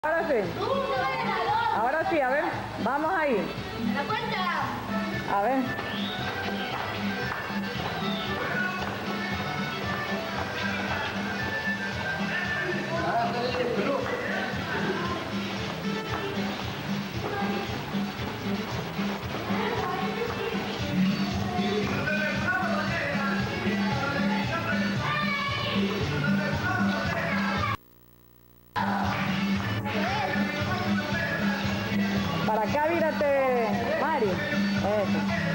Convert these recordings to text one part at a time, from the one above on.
Ahora sí. Ahora sí, a ver. Vamos ahí. La cuenta. A ver. Para acá, mírate, Mari. Eso.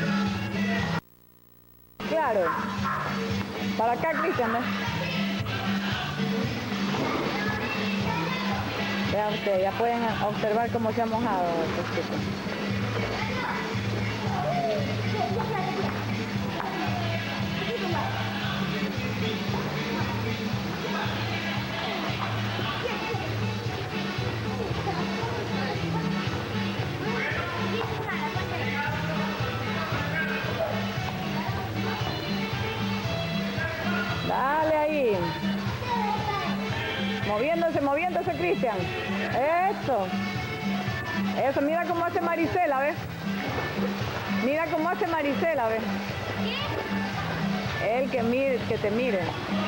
Claro. Para acá, Cristian, ¿ves? Vean ustedes, ya pueden observar cómo se ha mojado estos chicos. Dale ahí. Moviéndose, Cristian. Eso. Eso, mira cómo hace Marisela, ¿ves? Mira cómo hace Marisela, ¿ves? El que te mire.